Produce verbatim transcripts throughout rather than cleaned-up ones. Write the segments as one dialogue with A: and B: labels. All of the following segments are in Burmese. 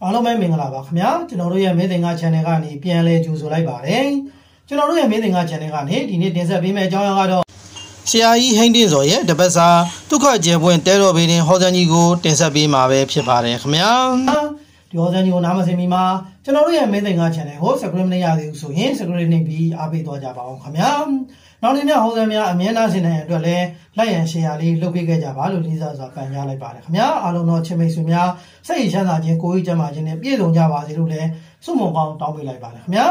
A: အားလုံးပဲမင်္ဂလာပါခင်ဗျာကျွန်တော်တို့ရဲ့မင်းသင်္ကာ channel ကနေပြန်လဲကြိုဆိုလိုက်ပါတယ်ကျွန်တော်တို့ရဲ့မင်းသင်္ကာ channel ကနေဒီနေ့တင်ဆက်ပေးမယ့်အကြောင်းအရာကတော့ဆရာကြီးဟိန်းတင်စော်ရဲ့တပတ်စာဒုက္ခကျေပွင့်တဲတော်ဘေးတင်ဟောစံကြီးကိုတင်ဆက်ပေးမှာပဲဖြစ်ပါတယ်ခင်ဗျာဒီဟောစံကြီးကိုနားမစင်မီမှာကျွန်တော်တို့ရဲ့မင်းသင်္ကာ channel ကို subscribe မရသေးဘူးဆိုရင် subscribe နှိပ်ပြီးအားပေးသွားကြပါအောင်ခင်ဗျာနောက်နေ့ညဟောစံများအမြဲတမ်းဆင်နိုင်တဲ့အတွက်လည်းလိုက်ရန် share လေးလုပ်ပေးခဲ့ကြပါလို့လေးစားစွာပန်ကြားလိုက်ပါတယ်ခင်ဗျာအားလုံးတော့ချစ်မိတ်ဆွေများစိတ်ချမ်းသာခြင်းကိုယ်ကြီးကျန်းမာခြင်းနဲ့ပြည့်စုံကြပါစေလို့လည်းဆုမွန်ကောင်းတောင်းပေးလိုက်ပါတယ်ခင်ဗျာ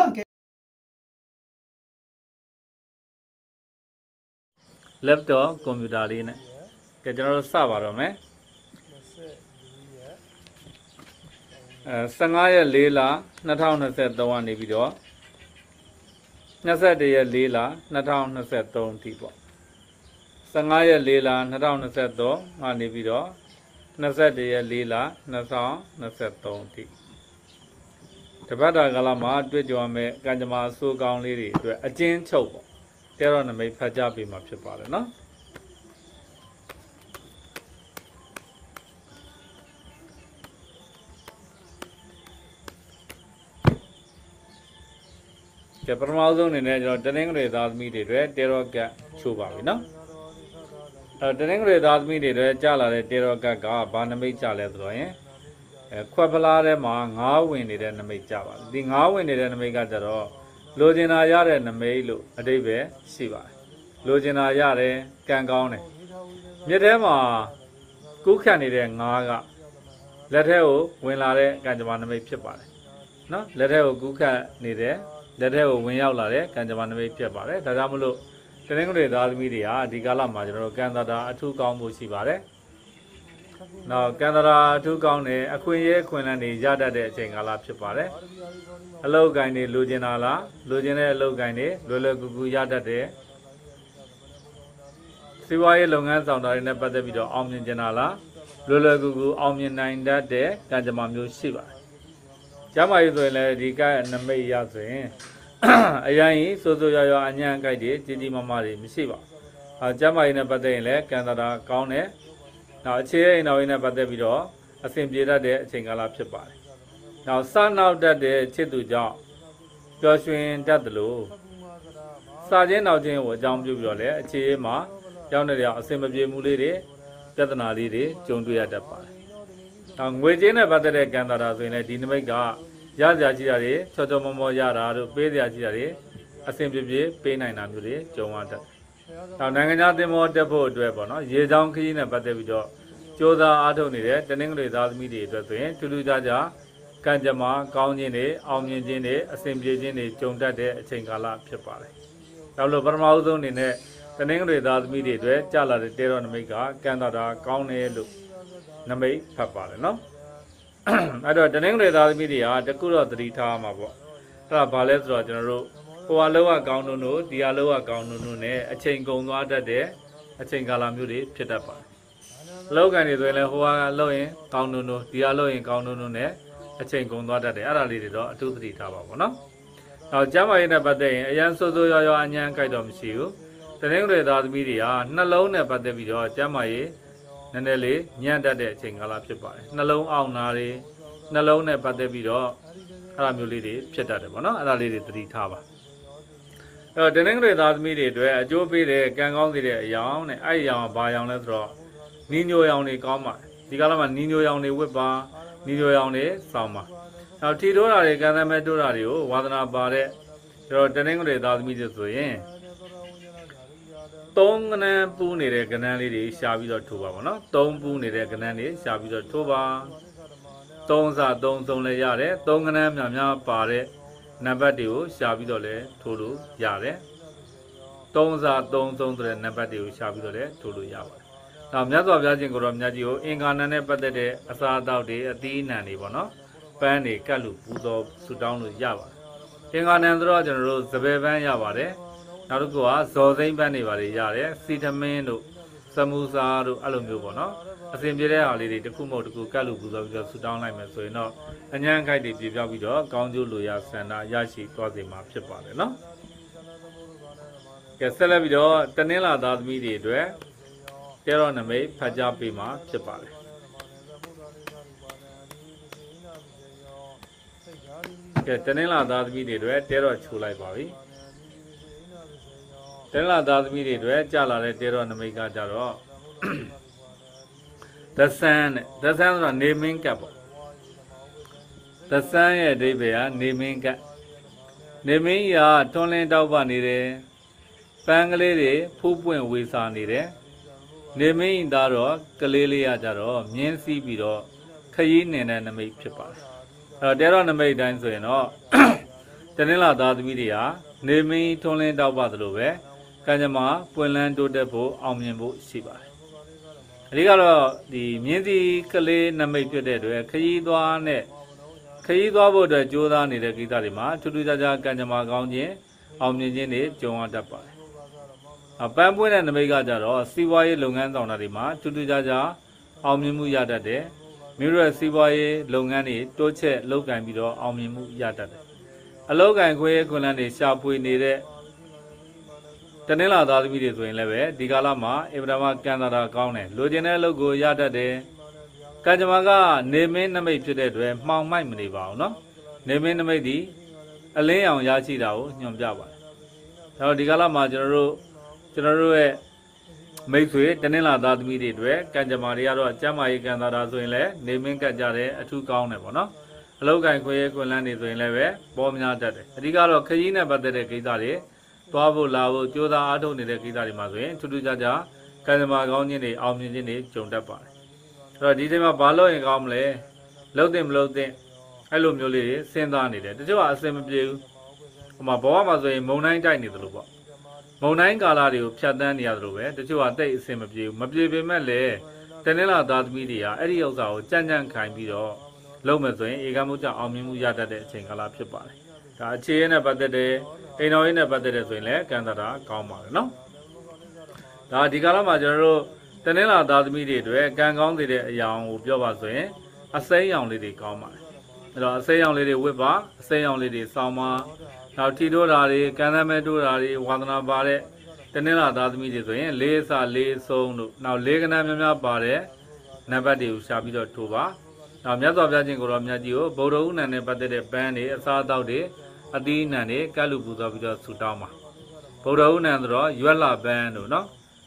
B: laptop ကွန်ပျူတာလေးနဲ့ကဲကျွန်တော်တို့စပါတော့မယ်အဲ၁၅ရက်၄လ၂၀၂၃ကနေပြီးတော့၂၁ရက်၄လ၂၀၂၃အထိပေါ့၁၅ရက်၄လ၂၀၂၃ကနေပြီးတော့၂၁ရက်၄လ၂၀၂၃အထိတပတ်တာကာလမှာတွေ့ကြုံမဲ့ကံကြမ္မာအဆိုးကောင်းလေးတွေအတွက်အကျဉ်းချုပ်ပေါ့တဲတော်နမိတ်ဖတ်ကြပေးမှာဖြစ်ပါတယ်နော်ကဲပထမဆုံးအနေနဲ့ကျွန်တော်တနင်္ဂနွေသားသမီးတွေအတွက်တဲတော်ကတ်ချိုးပါပြီနော်အဲတနင်္ဂနွေသားသမီးတွေအတွက်ကြာလာတဲ့တဲတော်ကတ်ကဘာနမိတ်ကြလဲဆိုတော့ရင်အဲခွက်ဖလားထဲမှာငါးဝင်နေတဲ့နမိတ်ကြပါဒီငါးဝင်နေတဲ့နမိတ်ကကြတော့လိုချင်တာရတဲ့နမိတ်လို့အတိတ်ပဲရှိပါတယ်လိုချင်တာရတယ်ကံကောင်းတယ်မြစ်ထဲမှာကူးခတ်နေတဲ့ငါးကလက်ထဲကိုဝင်လာတဲ့ကံကြမ္မာနမိတ်ဖြစ်ပါတယ်နော်လက်ထဲကိုကူးခတ်နေတဲ့လက်ထဲကိုဝင်ရောက်လာတဲ့ကံကြမ္မာနမိတ်ဖြစ်ပါတယ်ဒါကြောင့်မလို့တနင်္ဂနွေသားသမီးတွေဟာဒီကာလမှာကျွန်တော်တို့ကံသတာအထူးကောင်းမှုရှိပါတယ်နောက်ကံသတာအထူးကောင်းတယ်အခွင့်အရေးခွင့်လန်းတွေရတတ်တဲ့အချိန်ကာလဖြစ်ပါတယ်အလောက်ကိုင်းတွေလိုချင်တာလားလိုချင်တဲ့အလောက်ကိုင်းတွေလွယ်လွယ်ကူကူရတတ်တယ်စီးပွားရေးလုပ်ငန်းဆောင်တာတွေနဲ့ပတ်သက်ပြီးတော့အောင်မြင်ကြတာလားလွယ်လွယ်ကူကူအောင်မြင်နိုင်တတ်တဲ့ကံကြမ္မာမျိုးရှိပါတယ်ကျမကြီးဆိုရင်လည်းဒီကနမိတ်ရဆိုရင်အရင်ကြီးစိုးစိုးရွာရွာအညံ့ကြိုက်တွေကြီးကြီးမားမားတွေမရှိပါဘူးအဲကျမကြီးနဲ့ပတ်သက်ရင်လည်းကံသတာကောင်းတယ်နောက်အခြေအိမ်တော်ကြီးနဲ့ပတ်သက်ပြီးတော့အဆင်ပြေတတ်တဲ့အချိန်ကာလဖြစ်ပါတယ်နောက်စနောက်တတ်တဲ့ချစ်သူကြောင့်ပျော်ရွှင်တတ်တယ်လို့စာချင်းနောက်ချင်းကိုအကြောင်းပြုပြီးတော့လည်းအခြေအိမ်မှာရောက်နေတဲ့အဆင်မပြေမှုလေးတွေပြဿနာလေးတွေကြုံတွေ့ရတတ်ပါတယ်နောက်ငွေကြေးနဲ့ပတ်သက်တဲ့ကံသတာဆိုရင်လည်းဒီနမိတ်ကရစရာရှိတာတွေချောချောမောမောရတာတို့ပေးစရာရှိတာတွေအဆင်ပြေပြေပေးနိုင်တာမျိုးတွေကြုံရတတ်။နောက်နိုင်ငံခြားသင်္ဘောတက်ဖို့အတွက်ပေါ့နော်ရေချောင်းခရီးနဲ့ပတ်သက်ပြီးတော့ကြိုးစားအားထုတ်နေတဲ့တနင်္ဂနွေသားသမီးတွေအတွက်ဆိုရင်ထူးထူးခြားခြားကံကြမ္မာကောင်းခြင်းတွေအောင်မြင်ခြင်းတွေအဆင်ပြေခြင်းတွေကြုံတတ်တဲ့အချိန်ကာလဖြစ်ပါတယ်။နောက်လို့ပထမဦးဆုံးအနေနဲ့တနင်္ဂနွေသားသမီးတွေအတွက်ကြာလာတဲ့တဲတော်နမိတ်ကကံတော်တာကောင်းတယ်လို့နမိတ်ဖတ်ပါတယ်နော်အဲ့တော့တနင်္ဂနွေသားသမီးတွေဟာတကူတော့သတိထားမှာပေါ့အဲ့ဒါဘာလဲဆိုတော့ကျွန်တော်တို့ဟိုဟာလောကကောင်းတို့တို့ဒီဟာလောကကောင်းတို့တို့ ਨੇ အချိန်ကုန်သွားတတ်တဲ့အချိန်ကာလမျိုးတွေဖြစ်တတ်ပါတယ်အလောက်ကန်တွေဆိုရင်လည်းဟိုဟာလောက်ရင်ကောင်းတို့တို့ဒီဟာလောက်ရင်ကောင်းတို့တို့ ਨੇ အချိန်ကုန်သွားတတ်တယ်အဲ့ဒါလေးတွေတော့အထူးသတိထားပါပေါ့နော်နောက်ကျမ်းမာရေးနဲ့ပတ်သက်ရင်အရန်စိုးစိုးရွာရွာအညံ့ကြိုက်တော့မရှိဘူးတနင်္ဂနွေသားသမီးတွေဟာနှလုံးနဲ့ပတ်သက်ပြီးတော့ကျမ်းမာရေးနည်းနည်းလေးညံ့တတ်တဲ့အချိန်ကာလဖြစ်ပါတယ်နှလုံးအောင်နာတွေနှလုံးနဲ့ပတ်သက်ပြီးတော့အဲ့လိုမျိုးလေးတွေဖြစ်တတ်တယ်ပေါ့နော်အဲ့ဒါလေးတွေသတိထားပါအဲ့တော့တနင်္ဂနွေသားသမီးတွေအတွက်အကျိုးပေးတဲ့ကံကောင်းစေတဲ့အရာနဲ့အဲ့ဒီအရာဘာအရာလဲဆိုတော့နီညိုရောင်တွေကောင်းပါတယ်ဒီကာလမှာနီညိုရောင်တွေဝတ်ပါနီညိုရောင်တွေစောင်းပါနောက်ထီတိုးတာတွေကံသမဲတိုးတာတွေကိုဝါသနာပါတဲ့ကျွန်တော်တနင်္ဂနွေသားသမီးတွေဆိုရင်သုံးကနန်းပူးနေတဲ့ကနန်းလေးတွေရှာပြီးတော့ထိုးပါပေါ့နော်သုံးပူးနေတဲ့ကနန်းတွေရှာပြီးတော့ထိုးပါသုံးစားသုံးသုံးလည်းရတယ်သုံးကနန်းများများပါတဲ့နံပါတ်တွေကိုရှာပြီးတော့လည်းထိုးလို့ရတယ်သုံးစားသုံးသုံးဆိုတဲ့နံပါတ်တွေကိုရှာပြီးတော့လည်းထိုးလို့ရပါတယ်နောက်မြတ်စွာဘုရားရှင်ကိုတော်မြတ်ကြီးကိုအင်္ဂါနံနဲ့ပတ်သက်တဲ့အစာအသောက်တွေအသီးအနှံတွေပေါ့နော်ပန်းတွေကတ်လို့ပူဇော်ဆုတောင်းလို့ရပါတယ်အင်္ဂါနံဆိုတော့ကျွန်တော်တို့စပယ်ပန်းရပါတယ်နောက်တစ်ခုကဇော်စိမ့်ပန်းတွေပါလေရတယ်စီထမင်းတို့စမူစာတို့အဲ့လိုမျိုးပေါ့နော်အစဉ်ပြေတဲ့ဟာလေးတွေတစ်ခုမဟုတ်တစ်ခုကတ်လို့ပူဇော်ပြီးတော့ဆူတောင်းလိုက်မယ်ဆိုရင်တော့အញ្ញံခိုက်တွေပြေပြောက်ပြီးတော့ကောင်းကျိုးလိုရာဆန္ဒရရှိသွားစေမှာဖြစ်ပါတယ်နော်ကဲဆက်လက်ပြီးတော့တနင်္လာသားသမီးတွေအတွက်တဲတော်နမိတ်ဖတ်ကြားပေးမှာဖြစ်ပါတယ်ကဲတနင်္လာသားသမီးတွေတွေတဲတော့ချိုလိုက်ပါပြီတနင်္လာသားသမီးတွေတွေကြာလာတဲ့တဲတော့နမိတ်ကကြတော့သဆန်းနဲ့သဆန်းဆိုတာနေမင်းကပ်ပေါ့သဆန်းရဲ့အဓိပ္ပာယ်ကနေမင်းကပ်နေမင်းရာထွန်းလင်းတောက်ပနေတယ်ပန်းကလေးတွေဖူးပွင့်ဝေစာနေတယ်နေမင်းသားတော့ကလေးလေးရကြတော့မြင်းစည်းပြီးတော့ခရီးနေတဲ့နမိတ်ဖြစ်ပါတယ်အဲတဲတော့နမိတ်တိုင်းဆိုရင်တော့တနင်္လာသားသမီးတွေဟာနေမင်းထွန်းလင်းတောက်ပသလိုပဲကံကြမ္မာပွင့်လန်းတိုးတက်ဖို့အောင်မြင်ဖို့ရှိပါတယ်အဓိကတော့ဒီမြင်းစည်းကလေးနမိတ်ဖြစ်တဲ့အတွက်ခရီးသွားနဲ့ခရီးသွားဖို့အတွက်ကြိုးစားနေတဲ့ကိစ္စတွေမှာထူးထူးခြားခြားကံကြမ္မာကောင်းခြင်းအောင်မြင်ခြင်းတွေကြုံရတတ်ပါတယ်အပန်းပွင့်တဲ့နမိတ်ကကြတော့စီးပွားရေးလုပ်ငန်းဆောင်တာတွေမှာထူးထူးခြားခြားအောင်မြင်မှုရတတ်တယ်မြို့ရဲ့စီးပွားရေးလုပ်ငန်းတွေတိုးချက်လုပ်ကိုင်ပြီးတော့အောင်မြင်မှုရတတ်တယ်အလုပ်ကိုင်ခွင့်ခွင့်လန်းတွေရှာဖွေနေတဲ့တနင်္လာသားသမီးတွေဆိုရင်လည်းပဲဒီကာလမှာအဗ္ဗဒမကံတာတာကောင်းတယ်လိုချင်တဲ့အလုပ်ကိုရတတ်တယ်ကံကြမ္မာကနေမင်းနမိတ်ဖြစ်တဲ့အတွက်မှောင်မိုက်မနေပါဘူးเนาะနေမင်းနမိတ်ဒီအလင်းအောင်ရရှိတာကိုညွှန်ပြပါတယ်ဒါတော့ဒီကာလမှာကျွန်တော်တို့ကျွန်တော်တို့ရဲ့မိတ်ဆွေတနင်္လာသားသမီးတွေအတွက်ကံကြမ္မာတွေကတော့ကျမ်းမာရေးကံတာတာဆိုရင်လည်းနေမင်းကတ်ကြတယ်အထူးကောင်းတယ်ပေါ့နော်အလောက်ကိုင်ခွေခွင့်လန်းနေဆိုရင်လည်းပဲပေါ်များတတ်တယ်အဓိကတော့ခရီးနဲ့ပတ်သက်တဲ့ကိစ္စတွေသွားဖို့လာဖို့ကြိုးစားအားထုတ်နေတဲ့ကိစ္စတွေမှာဆိုရင်ထူးထူးခြားခြားကံကြမ္မာကောင်းခြင်းတွေအောင်မြင်ခြင်းတွေကြုံတတ်ပါတယ်အဲ့တော့ဒီချိန်မှာဘာလို့ရင်ကောင်းမလဲလှုပ်တဲ့မလှုပ်တဲ့အဲ့လိုမျိုးလေးတွေစဉ်းစားနေတယ်တချို့ကအစင်မပြေဘူးဟိုမှာဘဝမှာဆိုရင်မုံတိုင်းတိုက်နေသလိုပေါ့မုံတိုင်းကာလတွေကိုဖြတ်တန်းနေရသလိုပဲတချို့ကတိတ်အစင်မပြေဘူးမပြေပေမဲ့လည်းတနင်္လာသားသမီးတွေကအဲ့ဒီဥစ္စာကိုကြံ့ကြံ့ခိုင်ပြီးတော့လုပ်မယ်ဆိုရင်ဧကမှုကြောင့်အောင်မြင်မှုရတတ်တဲ့အချိန်ကာလဖြစ်ပါတယ်ဒါအခြေရနဲ့ပတ်သက်တဲ့အိမ်တော်ရေးနဲ့ပတ်သက်တဲ့ဆိုရင်လည်းကံတာတာကောင်းပါတယ်နော်ဒါဒီကာလမှာကျွန်တော်တို့တနင်္လာသားသမီးတွေအတွက်ကံကောင်းတဲ့အရာကိုပြောပါဆိုရင်အစိမ်းရောင်လေးတွေကောင်းပါတယ်အဲ့တော့အစိမ်းရောင်လေးတွေဝတ်ပါအစိမ်းရောင်လေးတွေစောင်းပါနောက်ထီတိုးတာတွေကံသမဲတိုးတာတွေဝါသနာပါတဲ့တနင်္လာသားသမီးတွေဆိုရင်လေးစလေးဆုံးတို့နောက်လေးကဏ္ဍများများပါတဲ့နံပါတ်တွေကိုရှာပြီးတော့ထိုးပါနောက်မြတ်စွာဘုရားရှင်ကိုတော်မြတ်ကြီးကိုဗုဒ္ဓဥနံနဲ့ပတ်သက်တဲ့ပန်းတွေအစားအသောက်တွေအသီးအနှံတွေကတ်လူပူဇော်ပြီးတော့ဆူတောင်းပါဗုဒ္ဓဥနံဆိုတော့ရွက်လာပန်းတို့နော်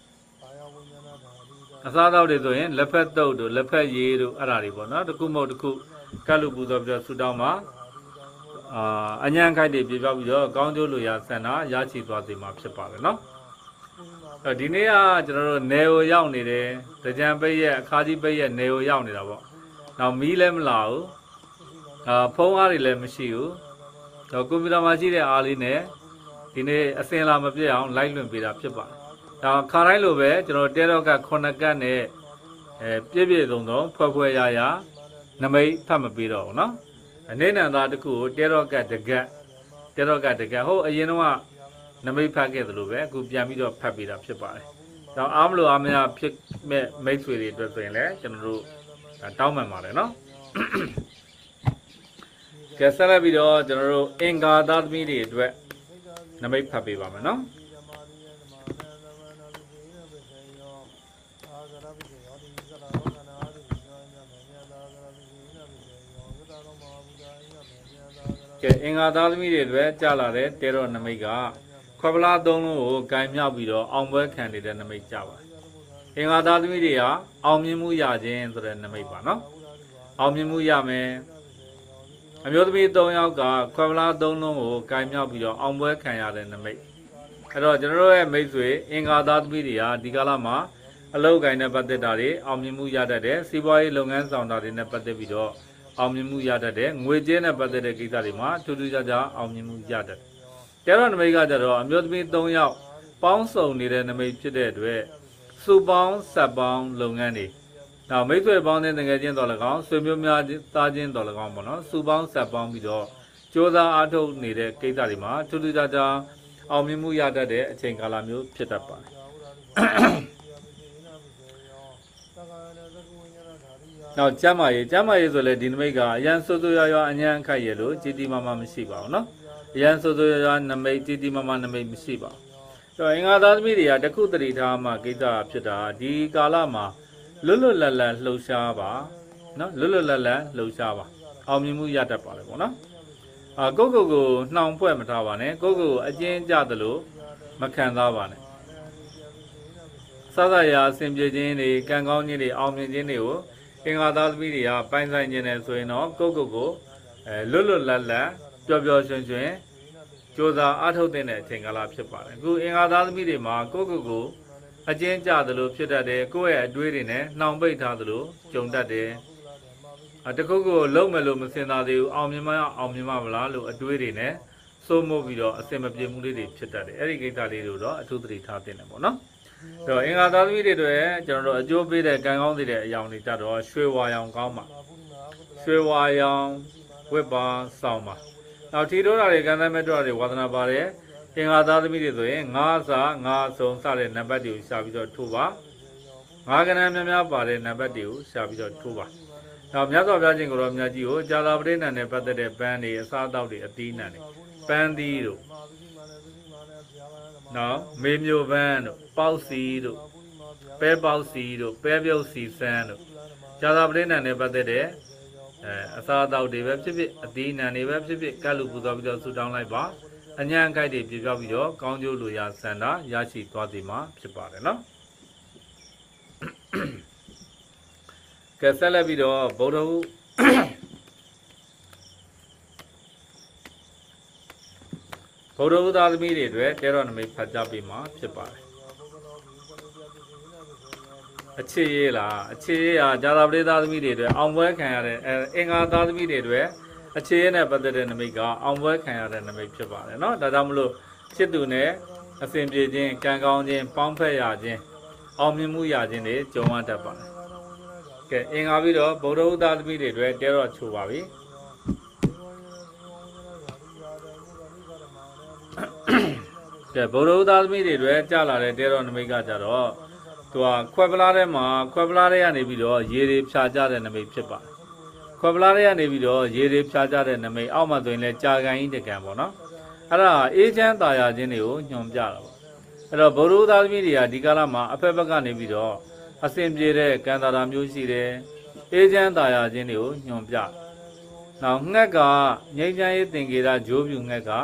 B: အစားအသောက်တွေဆိုရင်လက်ဖက်တုပ်တို့လက်ဖက်ရည်တို့အဲ့ဒါတွေပေါ့နော်တစ်ခုမဟုတ်တစ်ခုကတ်လူပူဇော်ပြီးတော့ဆူတောင်းပါအာအញ្ញံခိုက်တွေပြပြပြီးတော့ကောင်းကျိုးလိုရာဆန္ဒရရှိသွားစေမှာဖြစ်ပါတယ်နော်အဲဒီနေ့ကကျွန်တော်တို့နေကိုရောက်နေတယ်တကြံပိတ်ရဲ့အခါကြီးပိတ်ရဲ့နေကိုရောက်နေတာပေါ့နောက်မီးလည်းမလာဘူးအာဖုန်းအားတွေလည်းမရှိဘူးတော့ကွန်ပျူတာမှာရှိတဲ့အားလေးနဲ့ဒီနေ့အစင်လာမပြည့်အောင်လိုက်လွှင့်ပေးတာဖြစ်ပါတယ်ဒါခါတိုင်းလိုပဲကျွန်တော်တဲတော့ကခုနှစ်ကတ်နဲ့အဲပြည့်ပြည့်စုံစုံဖွဲ့ဖွဲ့ရရနမိတ်ဖတ်မပေးတော့ဘူးနော်အနေနဲ့သားတစ်ခုကိုတဲတော့ကတကတ်တဲတော့ကတကတ်ဟုတ်အရင်တော့နမိတ်ဖတ်ခဲ့သလိုပဲအခုပြန်ပြီးတော့ဖတ်ပေးတာဖြစ်ပါတယ်။တော့အားမလို့အားမရဖြစ်မဲ့မိတ်ဆွေတွေအတွက်ဆိုရင်လည်းကျွန်တော်တို့တောင်းပန်ပါတယ်နော်။ကဲဆက်လက်ပြီးတော့ကျွန်တော်တို့အင်္ဂါသားသမီးတွေအတွက်နမိတ်ဖတ်ပေးပါမယ်နော်။ကဲအင်္ဂါသားသမီးတွေအတွက်ကြာလာတဲ့တဲတော်နမိတ်ကခွက်ပလားသုံးလုံးကိုဂိုင်မြောက်ပြီးတော့အောင်ပွဲခံနေတဲ့နမိတ်ကြပါတယ်အင်္ဂါသားသမီးတွေဟာအောင်မြင်မှုရခြင်းဆိုတဲ့နမိတ်ပါနော်အောင်မြင်မှုရမယ်အမျိုးသမီး၃ယောက်ကခွက်ပလားသုံးလုံးကိုဂိုင်မြောက်ပြီးတော့အောင်ပွဲခံရတဲ့နမိတ်အဲ့တော့ကျွန်တော်တို့ရဲ့မိတ်ဆွေအင်္ဂါသားသမီးတွေဟာဒီကာလမှာအလုပ်ကိုင်နဲ့ပတ်သက်တာတွေအောင်မြင်မှုရတတ်တယ်စီးပွားရေးလုပ်ငန်းဆောင်တာတွေနဲ့ပတ်သက်ပြီးတော့အောင်မြင်မှုရတတ်တယ်ငွေကြေးနဲ့ပတ်သက်တဲ့ကိစ္စတွေမှာထူးထူးခြားခြားအောင်မြင်မှုရတတ်တယ်ကျတော့နမိတ်ကကြတော့အမျိုးသမီး၃ယောက်ပေါင်းစုံနေတဲ့နမိတ်ဖြစ်တဲ့အတွက်စုပေါင်းဆက်ပေါင်းလုပ်ငန်းတွေနောက်မိတ်ဆွေပေါင်းတဲ့ငွေချင်းတော်၎င်းဆွေမျိုးများသားချင်းတော်၎င်းပေါ့နော်စုပေါင်းဆက်ပေါင်းပြီးတော့ကြိုးစားအားထုတ်နေတဲ့ကိစ္စတွေမှာထူးထူးခြားခြားအောင်မြင်မှုရတတ်တဲ့အချိန်ကာလမျိုးဖြစ်တတ်ပါတယ်နောက်ကျမ်းမာရေးကျမ်းမာရေးဆိုလဲဒီနမိတ်ကအရန်ဆိုးဆိုးရွားရွားအញ្ញံခိုက်ရလို့ကြီးတီမာမာမရှိပါဘူးနော်အရန်ဆိုးဆိုးရွားရွားနမိတ်ကြီးတီမာမာနမိတ်မရှိပါဘူးဆိုတော့အင်္ဂါသားသမီးတွေကတခုတတိထားမှကိစ္စဖြစ်တာဒီကာလမှာလွတ်လွတ်လပ်လပ်လှုပ်ရှားပါနော်လွတ်လွတ်လပ်လပ်လှုပ်ရှားပါအောင်မြင်မှုရတတ်ပါလေပေါ့နော်အာကိုကိုကိုနှောင်ဖွဲ့မထားပါနဲ့ကိုကိုအကျဉ်းကြသလိုမခံစားပါနဲ့စသရာအစဉ်ပြေခြင်းတွေကံကောင်းခြင်းတွေအောင်မြင်ခြင်းတွေကိုအင်္ဂါသားသမီးတွေကပိုင်ဆိုင်ခြင်းနဲ့ဆိုရင်တော့ကိုကိုကိုအဲလွတ်လွတ်လပ်လပ်ပျော်ပျော်ရွှင်ရွှင်ကြိုးစားအားထုတ်တဲ့အချိန်ကာလဖြစ်ပါတယ်အခုအင်္ဂါသားသမီးတွေမှာကိုကိုကိုအကျဉ်းကြသလိုဖြစ်တတ်တယ်ကိုယ့်ရဲ့အတွေးတွေနဲ့နှောင်ပိတ်ထားသလိုကြုံတတ်တယ်တခုခုလုံးမယ်လို့မစင်သာသေးဘူးအောင်မြင်မအောင်မြင်မမလားလို့အတွေးတွေနဲ့စိုးမိုးပြီးတော့အစင်မပြေမှုလေးတွေဖြစ်တတ်တယ်အဲ့ဒီကိစ္စလေးတွေတော့အထူးသတိထားသင့်တယ်ပေါ့နော်အဲ့တော့အင်္ဂါသားသမီးတွေတွေကျွန်တော်တို့အကျိုးပေးတဲ့ကံကောင်းစေတဲ့အရာတွေတတ်တော့ရွှေဝါရောင်ကောင်းပါရွှေဝါရောင်ဝစ်ပါဆောင်ပါနောက်ထီတိုးတာတွေကံသမဲ့တော့တွေဝါသနာပါတယ်အင်္ဂါသားသမီးတွေဆိုရင်ငါးစာငါးဆုံးစတဲ့နံပါတ်တွေကိုရှာပြီးတော့ထိုးပါငါးကဏ္ဍများများပါတဲ့နံပါတ်တွေကိုရှာပြီးတော့ထိုးပါနောက်မြတ်စွာဘုရားရှင်ကိုရောမြတ်ကြီးကိုကြာသာပရိဏနဲ့ပတ်သက်တဲ့ပန်းတွေအစားအသောက်တွေအသီးနှံတွေပန်းသီးတို့နော်မေမျိုးပန်းတို့ပေါက်စီတို့ပဲပေါက်စီတို့ပဲပြုတ်စီစမ်းတို့ကြာသာပရိဏနဲ့ပတ်သက်တဲ့အဲအစားအသောက်တွေပဲဖြစ်ဖြစ်အသီးနှံတွေပဲဖြစ်ဖြစ်ကတ်လူပူဇော်ပြီးတော့ဆူတောင်းလိုက်ပါအញ្ញံခိုက်တွေပြပြောက်ပြီးတော့ကောင်းကျိုးလိုရာစန္ဒရရှိသွားသည်မှာဖြစ်ပါတယ်နော်ကဲဆက်လက်ပြီးတော့ဗုဒ္ဓဟူးဗုဒ္ဓဟူးသားသမီးတွေအတွက်တဲတော်နမိတ်ဖတ်ကြားပေးမှာဖြစ်ပါတယ်အခြေရေးလားအခြေရေးဟာဇာတာပရိသသမီးတွေအတွက်အောင်ပွဲခံရတဲ့အင်္ဂါသားသမီးတွေအတွက်အခြေရေးနဲ့ပတ်သက်တဲ့နမိတ်ကအောင်ပွဲခံရတဲ့နမိတ်ဖြစ်ပါတယ်เนาะဒါကြောင့်မလို့ချစ်သူနဲ့အစဉ်ပြေခြင်းကံကောင်းခြင်းပေါင်းဖက်ရခြင်းအောင်မြင်မှုရခြင်းတွေကြုံရတတ်ပါတယ်ကဲအင်္ဂါပြီးတော့ဗုဒ္ဓဟူးသားသမီးတွေအတွက်တဲတော်ချိုပါပြီကဲဗုဒ္ဓဟူးသားသမီးတွေအတွက်ကြာလာတဲ့တဲတော်နမိတ်ကကြတော့သူကခွက်ပလားထဲမှာခွက်ပလားထဲကနေပြီးတော့ရေတွေဖြာကြတဲ့နမိတ်ဖြစ်ပါတယ်ခွက်ပလားထဲကနေပြီးတော့ရေတွေဖြာကြတဲ့နမိတ်အောက်မှာဆိုရင်လည်းကြာကန်ကြီးတကံပေါ့နော်အဲ့ဒါအေးချမ်းသာယာခြင်းတွေကိုညွှန်ပြတာပေါ့အဲ့တော့ဗုဒ္ဓဟူးသားသမီးတွေကဒီကာလမှာအဖက်ဘက်ကနေပြီးတော့အစဉ်ပြေတဲ့ကံတာတာမျိုးရှိတယ်အေးချမ်းသာယာခြင်းတွေကိုညွှန်ပြနောက်ငှက်ကငြိမ်းချမ်းရေးသင်္ကေတဂျိုးပြူငှက်က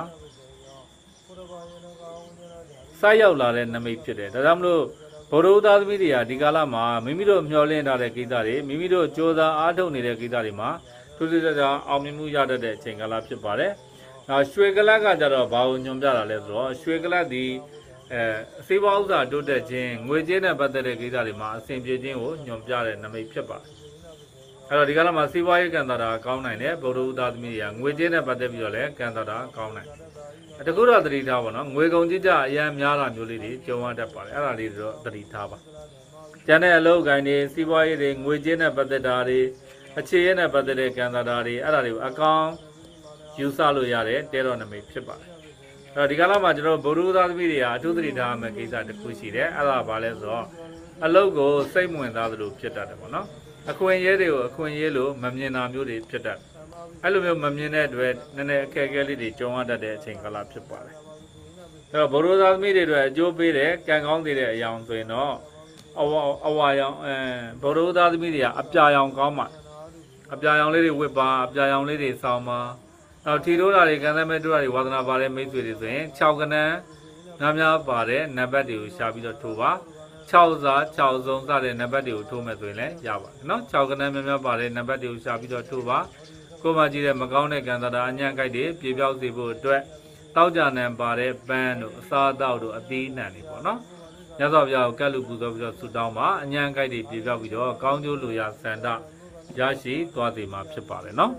B: စိုက်ရောက်လာတဲ့နမိတ်ဖြစ်တယ်ဒါကြောင့်မလို့ဗုဒ္ဓဟူးသားသမီးတွေကဒီကာလမှာမိမိတို့မျှော်လင့်ထားတဲ့ကိစ္စတွေမိမိတို့ကြိုးစားအားထုတ်နေတဲ့ကိစ္စတွေမှာထူးထူးခြားခြားအောင်မြင်မှုရတတ်တဲ့အချိန်ကာလဖြစ်ပါတယ်။နောက်ရွှေကလတ်ကကြတော့ဘာကိုညွှန်ပြတာလဲဆိုတော့ရွှေကလတ်ဒီအဲစေဝါဥစ္စာတိုးတက်ခြင်းငွေကြေးနဲ့ပတ်သက်တဲ့ကိစ္စတွေမှာအစဉ်ပြေခြင်းကိုညွှန်ပြတဲ့နမိတ်ဖြစ်ပါတယ်။အဲ့တော့ဒီကာလမှာစေဝါရေးကံတာတာကောင်းနိုင်တယ်ဗုဒ္ဓဟူးသားသမီးတွေကငွေကြေးနဲ့ပတ်သက်ပြီးတော့လည်းကံတာတာကောင်းနိုင်တယ်တကူတော့သတိထားပါနော်ငွေကုန်ကြီးကြအရန်များတာမျိုးလေးတွေကြုံရတတ်ပါတယ်အဲ့ဒါလေးတွေတော့သတိထားပါကျန်တဲ့အလုပ်ကိုင်းတွေစီးပွားရေးတွေငွေကြေးနဲ့ပတ်သက်တာတွေအခြေရေးနဲ့ပတ်သက်တဲ့ကံတာတာတွေအဲ့ဒါတွေကိုအကောင်ယူဆလို့ရတဲ့တဲတော်နမိတ်ဖြစ်ပါတယ်အဲ့တော့ဒီကာလမှာကျွန်တော်ဗုဒ္ဓဟူးသားသမီးတွေဟာအထူးသတိထားမယ့်ကိစ္စတစ်ခုရှိတယ်အဲ့ဒါဘာလဲဆိုတော့အလုပ်ကိုစိတ်ဝင်စားသလိုဖြစ်တတ်တယ်ပေါ့နော်အခွင့်အရေးတွေကိုအခွင့်အရေးလို့မမြင်တာမျိုးတွေဖြစ်တတ်အဲ့လိုမျိုးမမြင်တဲ့အတွက်နည်းနည်းအခက်အခဲလေးတွေကြုံရတတ်တဲ့အချိန်ကာလဖြစ်ပါတယ်အဲ့တော့ဗုဒ္ဓသာသမီတွေအတွက်အကျိုးပေးတဲ့ကံကောင်းတဲ့အရာဆိုရင်တော့အဝအဝါရောင်အဲဗုဒ္ဓသာသမီတွေကအပြာရောင်ကောင်းပါအပြာရောင်လေးတွေဝစ်ပါအပြာရောင်လေးတွေဆောင်းပါနောက်ထီတိုးတာတွေကံသမဲ့တိုးတာတွေဝါသနာပါတဲ့မိတ်ဆွေတွေဆိုရင်၆ကဏ္ဍများများပါတဲ့နံပါတ်တွေကိုရှာပြီးတော့ထိုးပါ၆စာ၆ဆုံးစတဲ့နံပါတ်တွေကိုထိုးမယ်ဆိုရင်လည်းရပါတယ်နော်၆ကဏ္ဍများများပါတဲ့နံပါတ်တွေကိုရှာပြီးတော့ထိုးပါကိုမှကြည့်တဲ့မကောင်းတဲ့ကံတာတာအညံ့ကြိုက်တွေပြေပြောက်စေဖို့အတွက်တောက်ကြနံပါတဲ့ပန်းတို့အစားအသောက်တို့အသီးနှံတွေပေါ့နော်ညသောပြားကိုကတ်လူပူဇော်ပြီးတော့ဆူတောင်းပါအညံ့ကြိုက်တွေပြေပြောက်ပြီးတော့ကောင်းကျိုးလိုရာစန္ဒရရှိသွားစေမှာဖြစ်ပါတယ်နော်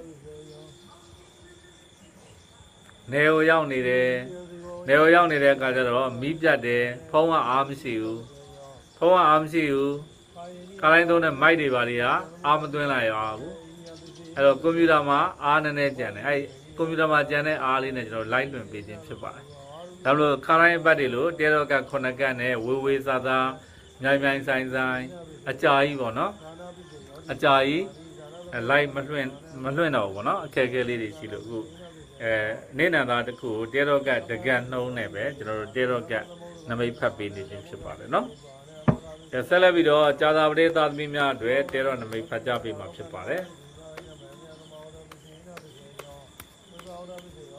B: နေကိုရောက်နေတယ်နေကိုရောက်နေတဲ့အခါကျတော့မီးပြတ်တယ်ဖုံးကအားမရှိဘူးဖုံးကအားမရှိဘူးကားတိုင်းသုံးတဲ့မိုက်တွေပါတွေကအားမသွင်းလိုက်ရဘူးအဲ့တော့ကွန်ပျူတာမှာအားနည်းနည်းကျန်တယ်အဲ့ကွန်ပျူတာမှာကျန်တဲ့အားလေးနဲ့ကျွန်တော် live တွင်ပေးခြင်းဖြစ်ပါတယ်ဒါလို့ခါတိုင်းဘတ်တွေလို့တဲတော့ကခုနှစ်ကတ်နဲ့ဝေဝေစာစာမြိုင်မြိုင်ဆိုင်ဆိုင်အကြာကြီးပေါ့နော်အကြာကြီး live မလွှင့်မလွှင့်တော့ဘူးပေါ့နော်အခက်အခဲလေးတွေရှိလို့အခုအဲနေနံသားတစ်ခုကိုတဲတော့ကတကတ်နှုံးနဲ့ပဲကျွန်တော်တို့တဲတော့ကနမိတ်ဖတ်ပေးနေခြင်းဖြစ်ပါတယ်နော်ဆက်လက်ပြီးတော့ကြာသာပရိသတ်သမီးများအတွက်တဲတော့နမိတ်ဖတ်ကြပေးမှာဖြစ်ပါတယ်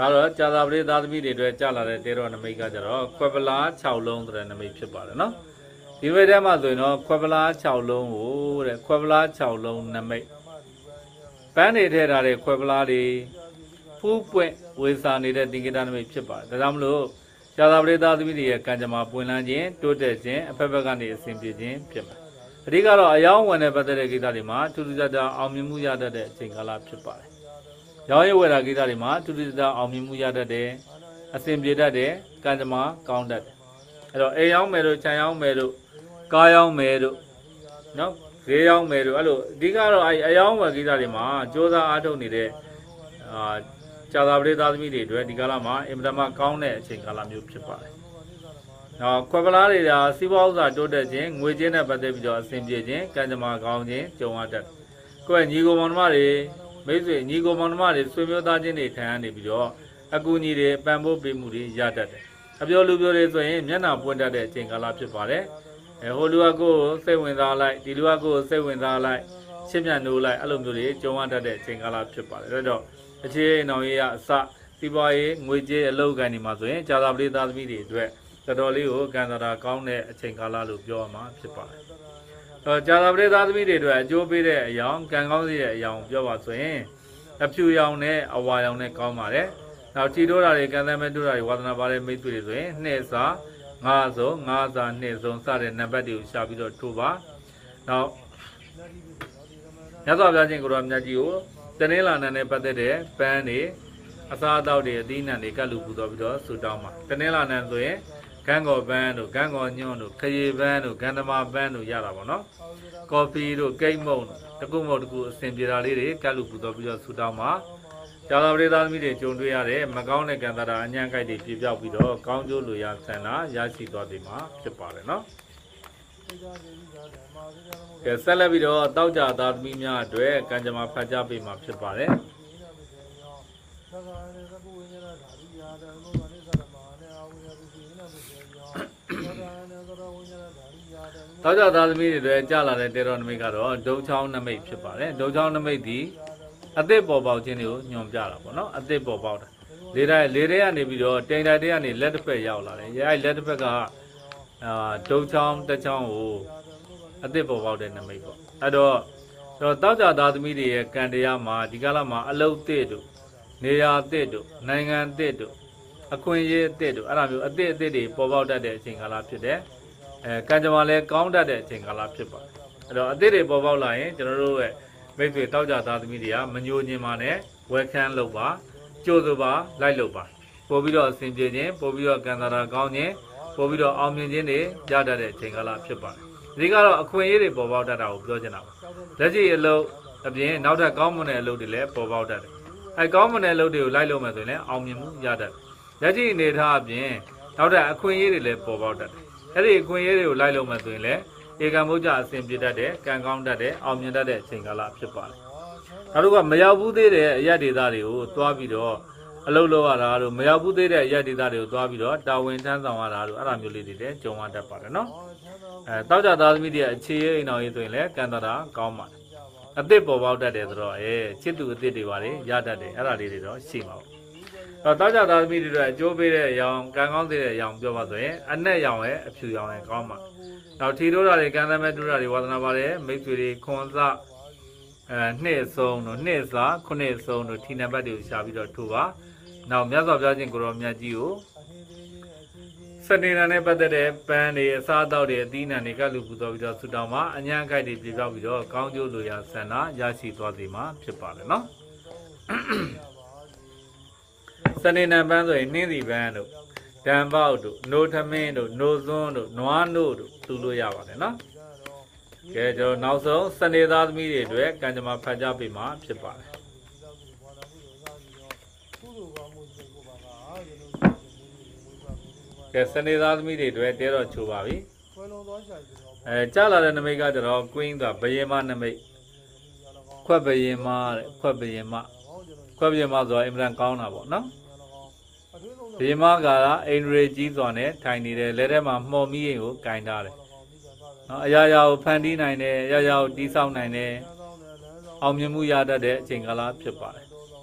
B: ဒါတော့ကြာသာပရိသသမီးတွေအတွက်ကြာလာတဲ့တေတော်နမိတ်ကကြတော့ခွက်ပလား၆လုံးတဲ့နမိတ်ဖြစ်ပါတယ်နော်ဒီဝိထဲမှာဆိုရင်တော့ခွက်ပလား၆လုံးကိုတဲ့ခွက်ပလား၆လုံးနမိတ်ပန်းနေထည့်ထားတဲ့ခွက်ပလားတွေဖူးပွင့်ဝေစာနေတဲ့သင်္ကေတနမိတ်ဖြစ်ပါတယ်ဒါကြောင့်မလို့ကြာသာပရိသသမီးတွေရဲ့ကံကြမ္မာပွင့်လန်းခြင်းတိုးတက်ခြင်းအဖက်ဖက်ကနေအစဉ်ပြေခြင်းဖြစ်မှာအဓိကတော့အယောင်းဝင်တဲ့ပတ်သက်တဲ့ကိစ္စတွေမှာထူးထူးခြားခြားအောင်မြင်မှုရတတ်တဲ့အချိန်ကာလဖြစ်ပါတယ်ရောင်းရဝယ်တာကိစ္စတွေမှာထူးထူးခြားခြားအောင်မြင်မှုရတတ်တယ်အစဉ်ပြေတတ်တယ်ကံကြမ္မာကောင်းတတ်တယ်အဲ့တော့အိမ်ရောင်းမယ်တို့ခြံရောင်းမယ်တို့ကားရောင်းမယ်တို့နော်ဈေးရောင်းမယ်တို့အဲ့လိုအဓိကတော့အဲအယောင်းဝယ်ကိစ္စတွေမှာစ조사အားထုတ်နေတဲ့အာကြာသာပရိသသမီးတွေအတွက်ဒီကာလမှာအင်မတန်မှကောင်းတဲ့အချိန်ကာလမျိုးဖြစ်ပါတယ်နော်ခွက်ပလားတွေကစီးပွားဥစ္စာတိုးတက်ခြင်းငွေကြေးနဲ့ပတ်သက်ပြီးတော့အစဉ်ပြေခြင်းကံကြမ္မာကောင်းခြင်းကြုံရတတ်ကိုယ့်ညီကိုမောင်နှမတွေမိတ်ဆွေညီကိုမောင်နှမတွေဆွေမျိုးသားချင်းတွေထံကနေပြီးတော့အကူအညီတွေပံ့ပိုးပေးမှုတွေရတတ်တယ်အပြောလူပြောတွေဆိုရင်မျက်နှာပွင့်တတ်တဲ့အချိန်ကာလဖြစ်ပါတယ်အဲဟိုလူကကိုစိတ်ဝင်စားလိုက်ဒီလူကကိုစိတ်ဝင်စားလိုက်ရှင်းပြနိုးလိုက်အဲ့လိုမျိုးတွေကြုံရတတ်တဲ့အချိန်ကာလဖြစ်ပါတယ်ဒါတော့အခြေအနေအောင်ရေးအစစီးပွားရေးငွေကြေးအလုပ်ကိုင်းနေမှာဆိုရင်ကြာသာပရိသသမီးတွေအတွက်တော်တော်လေးကိုကံစားတာကောင်းတဲ့အချိန်ကာလလို့ပြောရမှာဖြစ်ပါတယ်။အဲကြာသာပရိသသမီးတွေအတွက်အကျိုးပေးတဲ့အယောင်ကံကောင်းစေတဲ့အယောင်ပြောပါဆိုရင်အဖြူရောင်နဲ့အဝါရောင်နဲ့ကောင်းပါတယ်။နောက်ချီတိုးတာတွေကံသမဲတိုးတာတွေဝါသနာပါတဲ့မိတ်ဆွေတွေဆိုရင်နှစ်စာငါးစုံငါးစာနှစ်စုံစတဲ့နံပါတ်တွေကိုရှာပြီးတော့ထိုးပါ။နောက်ညသောပြချင်းကိုရောမြတ်ကြီးကိုတနင်္လာနေ့နဲ့ပတ်သက်တဲ့ပန်းတွေအစားအသောက်တွေအသီးနှံတွေကတ်လူပူတော်ပြီးတော့ဆူတောင်းပါတနင်္လာနေ့ဆိုရင်ကန်းကော်ပန်းတို့ကန်းကော်ညွန့်တို့ခရီပန်းတို့ဂန္ဓမာပန်းတို့ရတာပေါ့နော်ကော်ဖီတို့ကိတ်မုန့်တကုတ်မုန့်တကူအစင်ပြေတာလေးတွေကတ်လူပူတော်ပြီးတော့ဆူတောင်းပါကြာသာပရိသသမီးတွေကြုံတွေ့ရတဲ့မကောင်းတဲ့ကံတာတာအညံ့ကိုက်တွေပြေပြောက်ပြီးတော့ကောင်းကျိုးလိုရာဆန္ဒရရှိသွားပြီမှာဖြစ်ပါတယ်နော်ကဲဆက်လက်ပြီးတော့တောက်ကြသားသမီးများအတွက်ကံကြမ္မာဖတ်ကြားပေးမှာဖြစ်ပါတယ်တောက်ကြသားသမီးတွေအတွက်ကြာလာတဲ့တေတော်နမိတ်ကတော့ဒုံချောင်းနမိတ်ဖြစ်ပါတယ်ဒုံချောင်းနမိတ်ဒီအသစ်ပေါ်ပေါက်ခြင်းတွေကိုညွန်ပြတာပေါ့နော်အသစ်ပေါ်ပေါက်တာလေတိုင်းလေထဲကနေပြီးတော့တိမ်တိုင်တဲကနေလက်တစ်ဖက်ရောက်လာတယ်အဲလက်တစ်ဖက်ကအာဒုံချောင်းတစ်ချောင်းကိုအသစ်ပေါ်ပေါက်တဲ့နမိတ်ပေါ့အဲ့တော့တော့တောက်ကြသားသမီးတွေရဲ့ကံတရားမှာဒီကာလမှာအလုတ်သစ်တို့နေရာသစ်တို့နိုင်ငံသစ်တို့အခွင့်အရေးသစ်တို့အဲ့ဒါမျိုးအသစ်အသစ်တွေပေါ်ပေါက်တတ်တဲ့အချိန်ကာလဖြစ်တယ်အဲကံကြမ္မာလည်းကောင်းတတ်တဲ့အချိန်ကာလဖြစ်ပါတယ်အဲ့တော့အသစ်တွေပေါ်ပေါက်လာရင်ကျွန်တော်တို့ရဲ့မိတ်ဆွေတောက်ကြသားသမီးတွေကမညိုညင်ပါနဲ့ဝယ်ခန်းလုပ်ပါကြိုးစုပါလိုက်လုပ်ပါပို့ပြီးတော့အစဉ်ပြေခြင်းပို့ပြီးတော့ကံတာတာကောင်းခြင်းပို့ပြီးတော့အောင်မြင်ခြင်းတွေရတတ်တဲ့အချိန်ကာလဖြစ်ပါတယ်ဒီကတော့အခွင့်အရေးတွေပေါ်ပေါက်တတ်တာကိုပြောချင်တာပါလက်ရှိအလုပ်အပြင်နောက်ထပ်ကောင်းမွန်တဲ့အလုပ်တွေလည်းပေါ်ပေါက်တတ်တယ်အဲကောင်းမွန်တဲ့အလုပ်တွေကိုလိုက်လုပ်မယ်ဆိုရင်လည်းအောင်မြင်မှုရတတ်တယ်လက်ရှိအနေထားအပြင်နောက်ထပ်အခွင့်အရေးတွေလည်းပေါ်ပေါက်တတ်တယ်အဲ့ဒီအခွင့်အရေးတွေကိုလိုက်လုပ်မယ်ဆိုရင်လည်းဧကံမုကြအစဉ်ပြေတတ်တယ်ကံကောင်းတတ်တယ်အောင်မြင်တတ်တဲ့အချိန်ကာလဖြစ်ပါတယ်နောက်တစ်ခုကမရောက်ဘူးသေးတဲ့အရက်ဒေသတွေကိုသွားပြီးတော့အလုပ်လုပ်ရတာတို့မရောက်ဘူးသေးတဲ့အရက်ဒေသတွေကိုသွားပြီးတော့တာဝန်ထမ်းဆောင်ရတာတို့အဲ့ဒါမျိုးလေးတွေလည်းကြုံရတတ်ပါတယ်နော်အဲတောက်ကြသားသမီးတွေအခြေရအိမ်တော်ရေးဆိုရင်လည်းကံတာတာကောင်းပါတယ်အသစ်ပေါ်ပေါက်တတ်တယ်ဆိုတော့အဲချစ်သူအသစ်တွေပါလေရတတ်တယ်အဲ့ဒါလေးတွေတော့ရှိမှာပေါ့အဲတောက်ကြသားသမီးတွေအတွက်အကျိုးပေးတဲ့အရောင်ကံကောင်းတဲ့အရောင်ပြောပါဆိုရင်အနက်ရောင်ရဲ့အဖြူရောင်ရဲ့ကောင်းပါနောက်ထီတိုးတာတွေကံသမဲတိုးတာတွေဝါသနာပါတယ်မိတ်ဆွေတွေခွန်စအဲနှစ်ဆုံးတို့နှစ်စားခုနှစ်ဆုံးတို့ထီနံပါတ်တွေကိုရှာပြီးတော့ထိုးပါနောက်မြတ်စွာဘုရားရှင်ကိုရောမြတ်ကြီးကိုစနေနာနဲ့ပတ်သက်တဲ့ပန်းတွေအစားအသောက်တွေအသီးနှံတွေကလူပူတော်ပြီးတော့ဆူတောင်းမှာအញ្ញံခိုက်တွေပြေပြောက်ပြီးတော့ကောင်းကျိုးလိုရာဆန္ဒရရှိသွားစေမှာဖြစ်ပါတယ်နော်စနေနံပန်းဆိုရင်နှင်းစီပန်းတို့ဒံပေါက်တို့နိုထမင်းတို့နိုစွန်းတို့နွားနို့တို့တူလို့ရပါတယ်နော်ကဲကျွန်တော်နောက်ဆုံးစနေသားသမီးတွေအတွက်ကံကြမ္မာဖတ်ကြားပေးမှာဖြစ်ပါတယ်ကဲစနေသားသမီးတွေအတွက်တဲတော့ချိုးပါပြီအဲကြားလာတဲ့နမိတ်ကကျတော့ကွင်းသွားဘယင်မနမိတ်ခွက်ဘယင်မတဲ့ခွက်ဘယင်မခွက်ဘယင်မဆိုတာအင်မတန်ကောင်းတာပေါ့နော်ဘယင်မကအိန္ဒြေကြီးစွာနဲ့ထိုင်နေတယ်လက်ထဲမှာမှော်မီးရင်ကိုကင်ထားတယ်နော်အရာရာကိုဖန်တီးနိုင်တယ်အရာရာကိုတီးဆောက်နိုင်တယ်အောင်မြင်မှုရတတ်တဲ့အချိန်ကာလဖြစ်ပါတယ်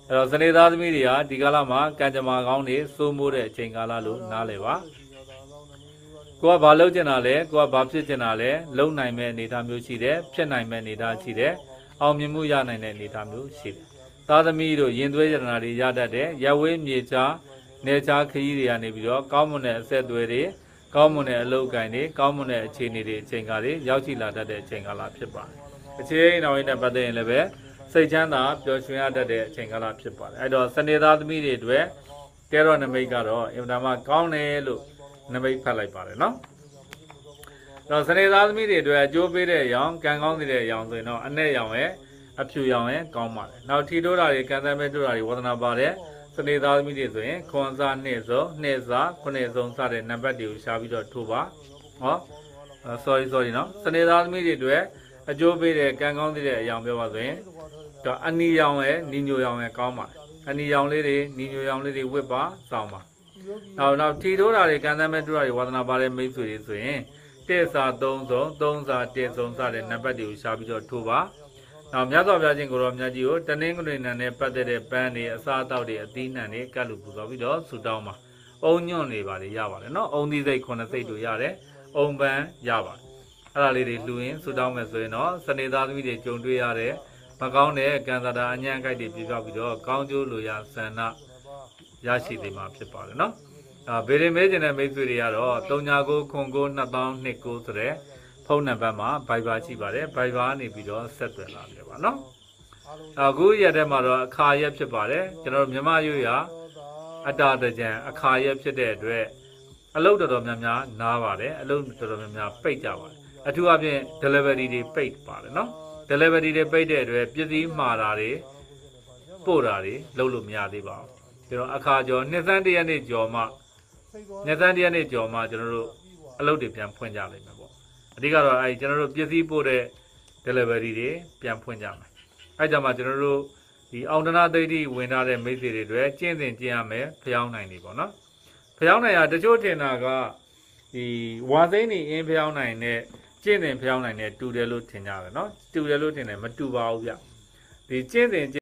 B: အဲ့တော့စနေသားသမီးတွေကဒီကာလမှာကံကြမ္မာကောင်းတွေစိုးမိုးတဲ့အချိန်ကာလလို့နားလည်ပါကိုကဘာလုပ်ကျင်တာလဲကိုကဘာဖြစ်ကျင်တာလဲလုံနိုင်မဲ့အနေအထားမျိုးရှိတယ်ဖြစ်နိုင်မဲ့အနေအထားရှိတယ်အောင်မြင်မှုရနိုင်တဲ့အနေအထားမျိုးရှိတယ်သားသမီးတို့ရင်သွေးရတနာတွေရတတ်တယ်ရဝေးမြေချာနေချာခရီးတွေကနေပြီးတော့ကောင်းမွန်တဲ့အဆက်အသွယ်တွေကောင်းမွန်တဲ့အလုပ်အကိုင်တွေကောင်းမွန်တဲ့အခြေအနေတွေအချိန်ကာလတွေရောက်ရှိလာတတ်တဲ့အချိန်ကာလဖြစ်ပါတယ်အချိန်တော်ရင်းနဲ့ပတ်သက်ရင်လည်းပဲစိတ်ချမ်းသာပျော်ရွှင်ရတတ်တဲ့အချိန်ကာလဖြစ်ပါတယ်အဲ့တော့စနေသားသမီးတွေအတွက်ကဲတော့နမိတ်ကတော့အင်တာမှာကောင်းတယ်လို့နမိတ်ဖတ်လိုက်ပါတယ်နော်အဲ့တော့စနေသားသမီးတွေအတွက်အကျိုးပေးတဲ့အရောင်ကံကောင်းတဲ့အရောင်ဆိုရင်တော့အနဲ့ရောင်ရဲ့အဖြူရောင်ရဲ့ကောင်းပါတယ်နောက်ထီတိုးတာတွေကံသမ်းမဲ့တိုးတာတွေဝဒနာပါတယ်စနေသားသမီးတွေဆိုရင်ခွန်စားနှစ်စုံနှစ်စားခုနှစ်စုံစတဲ့နံပါတ်တွေကိုရှားပြီးတော့ထိုးပါဟော sorry sorry နော်စနေသားသမီးတွေအတွက်အကျိုးပေးတဲ့ကံကောင်းတဲ့အရောင်ပြောပါဆိုရင်တော့အနီရောင်ရဲ့နီညိုရောင်ရဲ့ကောင်းပါတယ်အနီရောင်လေးတွေနီညိုရောင်လေးတွေဝစ်ပါစောင်းပါနောက်နောက်ထီထိုးတာတွေကံသမ်းမဲ့တိုးတာတွေဝဒနာပါတဲ့မိတ်ဆွေတွေဆိုရင်တစ်စားသုံးစုံသုံးစားတစ်စုံစတဲ့နံပါတ်တွေကိုရှားပြီးတော့ထိုးပါနောက်မြတ်စွာဘုရားရှင်ကိုရောမြတ်ကြီးကိုတနင်္ဂနွေနေ့နဲ့ပတ်သက်တဲ့ပန်းတွေအစားအသောက်တွေအသီးနှံတွေကတ်လူပူဇော်ပြီးတော့ဆူတောင်းပါ။အုံညွန့်တွေပါလေရပါတယ်နော်။အုံသီးစိတ်ခုနှစ်စိတ်တို့ရတယ်။အုံပန်းရပါတယ်။အဲ့ဒါလေးတွေလှူရင်ဆူတောင်းမယ်ဆိုရင်တော့စနေသားသမီးတွေကြုံတွေ့ရတဲ့မကောင်းတဲ့ကံစားတာအညံ့ကိုက်တွေပြပြောက်ပြီးတော့ကောင်းကျိုးလိုရာဆန္ဒရရှိနေမှာဖြစ်ပါတယ်နော်။အဲဗေဒင်မဲကျင်တဲ့မိတ်ဆွေတွေကတော့သုံးညာကိုခွန်ကိုနှစ်သောင်းနှစ်ကိုဆိုတဲ့ဖုန်းနံပါတ်မှာ Viber ရှိပါတယ် Viber နေပြီးတော့ဆက်သွယ်လာတယ်ပါနော်အခုရက်ထဲမှာတော့အခါရက်ဖြစ်ပါတယ်ကျွန်တော်မြန်မာရွေးရအတာတကြံအခါရက်ဖြစ်တဲ့အတွက်အလုပ်တော်တော်များများနားပါတယ်အလုပ်တော်တော်များများပိတ်ကြပါတယ်အထူးအဖြင့် delivery တွေပိတ်ပါတယ်နော် delivery တွေပိတ်တဲ့အတွက်ပစ္စည်းမှာတာတွေပို့တာတွေလုပ်လို့မရသေးပါဘူးကျွန်တော်အခါကျော်နှစ်သန်းတရက်နေ့ကျော်မှနှစ်သန်းတရက်နေ့ကျော်မှကျွန်တော်တို့အလုပ်တွေပြန်ဖွင့်ကြလိမ့်မယ်ပေါ့အဓိကတော့အဲကျွန်တော်တို့ပစ္စည်းပို့တဲ့ delivery တွေပြန်ဖွင့်ကြမယ်အဲကြောင့်မှကျွန်တော်တို့ဒီအောင်တနာသိတိဝင်ထားတဲ့မိတ်ဆွေတွေတွေကျင့်စဉ်ကျင့်ရမယ်ဖျောင်းနိုင်နေပေါ့နော်ဖျောင်းနိုင်ရတချို့ထင်တာကဒီဝါသိန်းနေအင်းဖျောင်းနိုင်တဲ့ကျင့်စဉ်ဖျောင်းနိုင်တဲ့တူတယ်လို့ထင်ကြတယ်နော်တူတယ်လို့ထင်တယ်မတူပါဘူးဗျဒီကျင့်စဉ်